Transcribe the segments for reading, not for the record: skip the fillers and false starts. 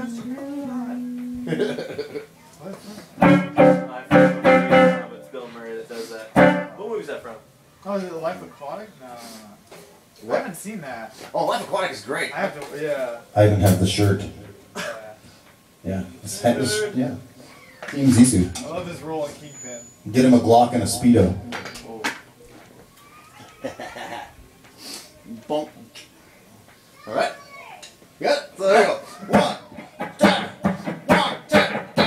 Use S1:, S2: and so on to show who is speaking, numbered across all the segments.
S1: It's Bill Murray that does that. What movie is that from?
S2: Oh, is it Life Aquatic? No.
S3: What?
S2: I haven't seen that.
S3: Oh, Life Aquatic is great.
S2: I have to, yeah.
S4: I even have the shirt.
S2: Yeah.
S4: Yeah. Yeah. Team Zissou.
S2: I love his role in Kingpin.
S4: Get him a Glock and a Speedo.
S3: Bonk. All right. Good. So there you go. 1, 2, 1, 2.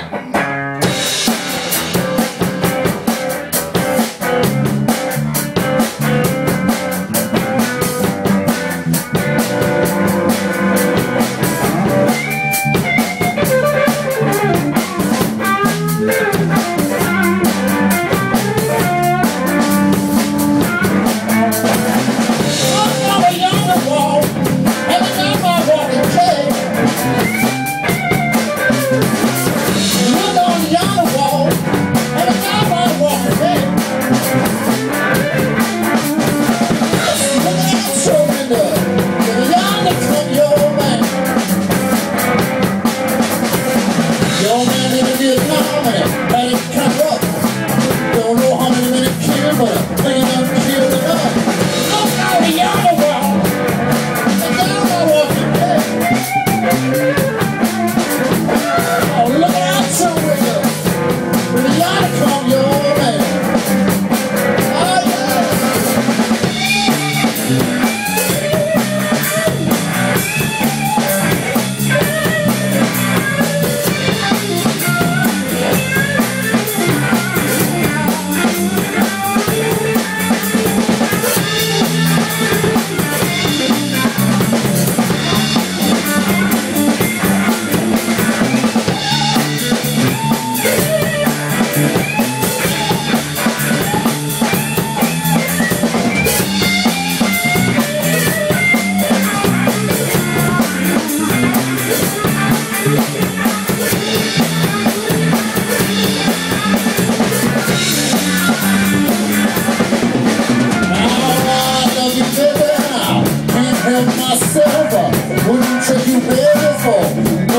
S5: Wouldn't take you better for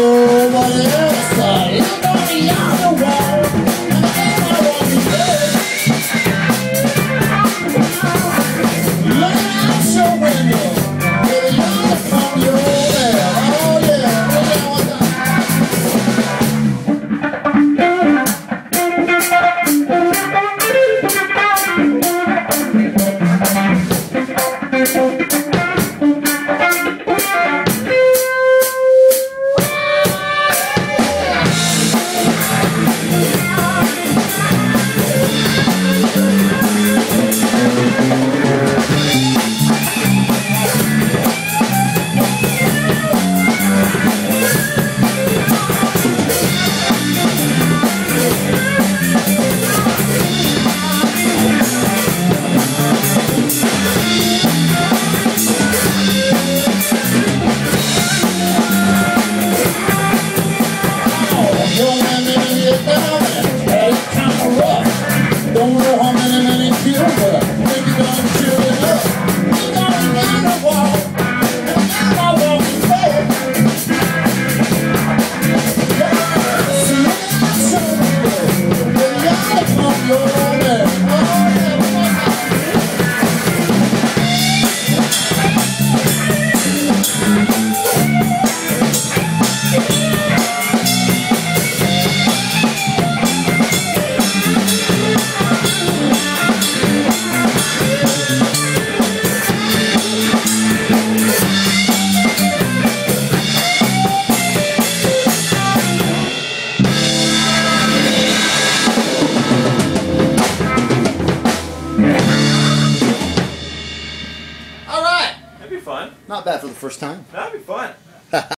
S5: nobody else. Look on the yonder wall, and I want you dead. Look out your window, with a yonder come your way. Oh yeah, don't know how many kill, but I think you're gonna kill it up. You're going down the wall, and now I walk in bed. See that somewhere, the yard come your way. Oh yeah.
S3: All right.
S1: That'd be fun.
S3: Not bad for the first time.
S1: That'd be fun.